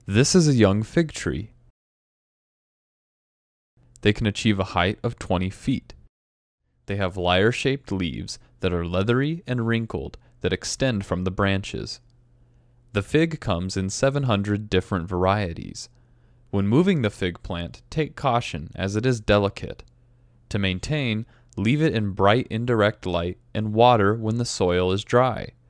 This is a young fig tree. They can achieve a height of 20 feet. They have lyre-shaped leaves that are leathery and wrinkled that extend from the branches. The fig comes in 700 different varieties. When moving the fig plant, take caution as it is delicate. To maintain, leave it in bright indirect light and water when the soil is dry.